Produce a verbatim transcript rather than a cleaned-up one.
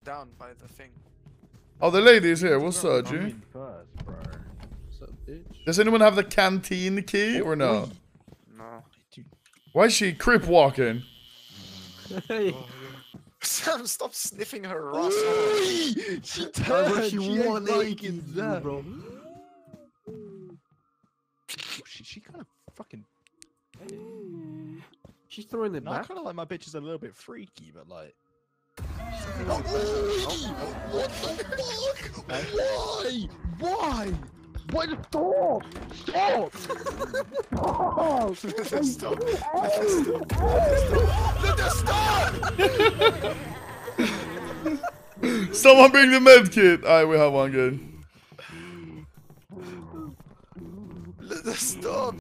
down by the thing. Oh, the lady is here. What's up, G? First, bro. What's up, bitch? Does anyone have the canteen key or no? No. Why is she crip walking? Hey. Sam, stop sniffing her ass. She turned. She one eighty, bro. She, she kind of fucking. She's throwing it No, back. I kind of like my bitches a little bit freaky, but like. Oh, what the fuck? Why? Why? Why the stop? Stop! Let her stop. Let her stop. Let her stop! Someone bring the med kit. Alright, we have one good. Let her stop.